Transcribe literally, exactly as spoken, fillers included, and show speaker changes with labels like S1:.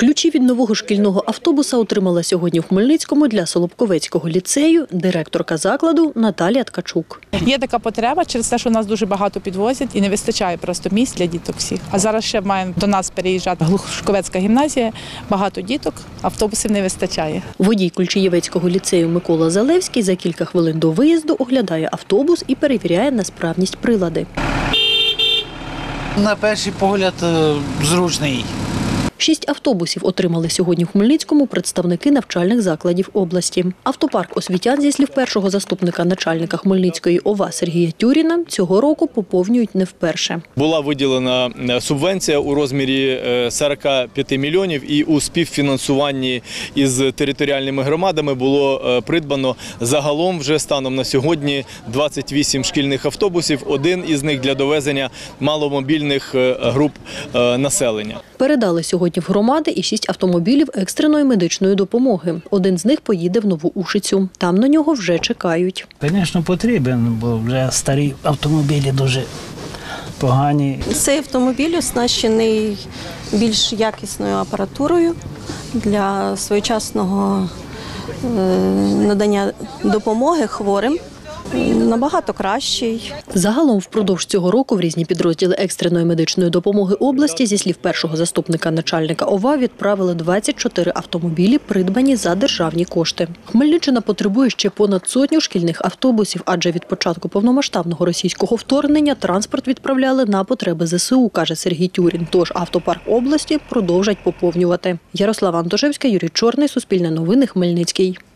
S1: Ключі від нового шкільного автобуса отримала сьогодні в Хмельницькому для Солобковецького ліцею директорка закладу Наталія Ткачук.
S2: Є така потреба через те, що нас дуже багато підвозять і не вистачає просто місць для діток всіх. А зараз ще має до нас переїжджати Глушковецька гімназія, багато діток, автобусів не вистачає.
S1: Водій Кульчиєвецького ліцею Микола Залевський за кілька хвилин до виїзду оглядає автобус і перевіряє на справність прилади.
S3: На перший погляд зручний.
S1: Шість автобусів отримали сьогодні в Хмельницькому представники навчальних закладів області. Автопарк освітян, зі слів першого заступника начальника Хмельницької ОВА Сергія Тюріна, цього року поповнюють не вперше.
S4: Була виділена субвенція у розмірі сорока п'яти мільйонів і у співфінансуванні із територіальними громадами було придбано загалом вже станом на сьогодні двадцять вісім шкільних автобусів, один із них для довезення маломобільних груп населення.
S1: Передали сьогодні в громади і шість автомобілів екстреної медичної допомоги. Один з них поїде в Нову Ушицю. Там на нього вже чекають.
S5: Звісно, потрібен, бо вже старі автомобілі дуже погані.
S6: Цей автомобіль оснащений більш якісною апаратурою для своєчасного надання допомоги хворим. Набагато кращий.
S1: Загалом впродовж цього року в різні підрозділи екстреної медичної допомоги області, зі слів першого заступника начальника ОВА, відправили двадцять чотири автомобілі, придбані за державні кошти. Хмельниччина потребує ще понад сотню шкільних автобусів, адже від початку повномасштабного російського вторгнення транспорт відправляли на потреби ЗСУ, каже Сергій Тюрін. Тож автопарк області продовжать поповнювати. Ярослава Антошевська, Юрій Чорний, Суспільне новини, Хмельницький.